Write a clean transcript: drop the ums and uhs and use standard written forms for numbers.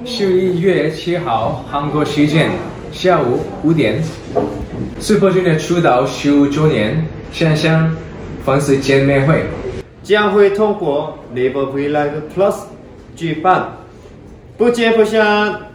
11月7号韩国时间下午5点 ，Super Junior 出道15周年线上粉丝见面会将会通过 Live Vlog Plus 举办，不见不散。